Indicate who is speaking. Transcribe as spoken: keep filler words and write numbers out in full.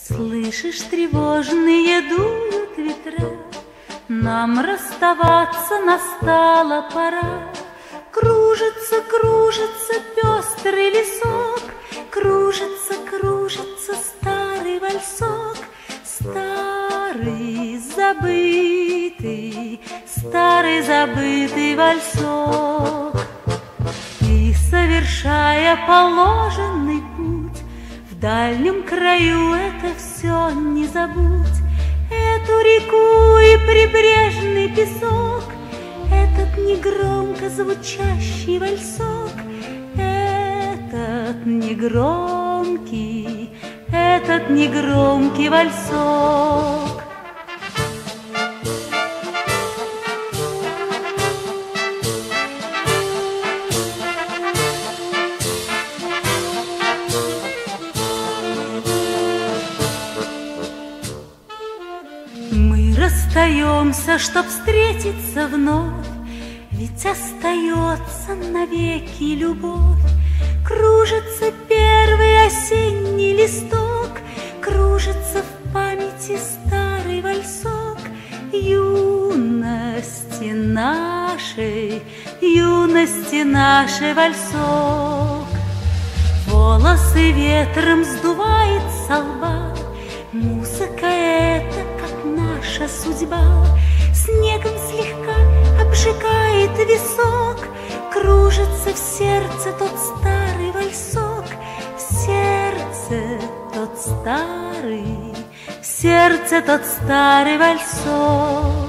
Speaker 1: Слышишь, тревожные дуют ветра, нам расставаться настала пора. Кружится, кружится пестрый лесок, кружится, кружится старый вальсок, старый забытый, старый забытый вальсок. И, совершая положенный путь, в дальнем краю это все не забудь. Эту реку и прибрежный песок, этот негромко звучащий вальсок, этот негромкий, этот негромкий вальсок. Мы расстаемся, чтоб встретиться вновь, ведь остается навеки любовь. Кружится первый осенний листок, кружится в памяти старый вальсок юности нашей, юности нашей вальсок. Волосы ветром сдувает со лба, музыка эта, как наша судьба, снегом слегка обжигает висок, кружится в сердце тот старый вальсок, в сердце тот старый, в сердце тот старый вальсок.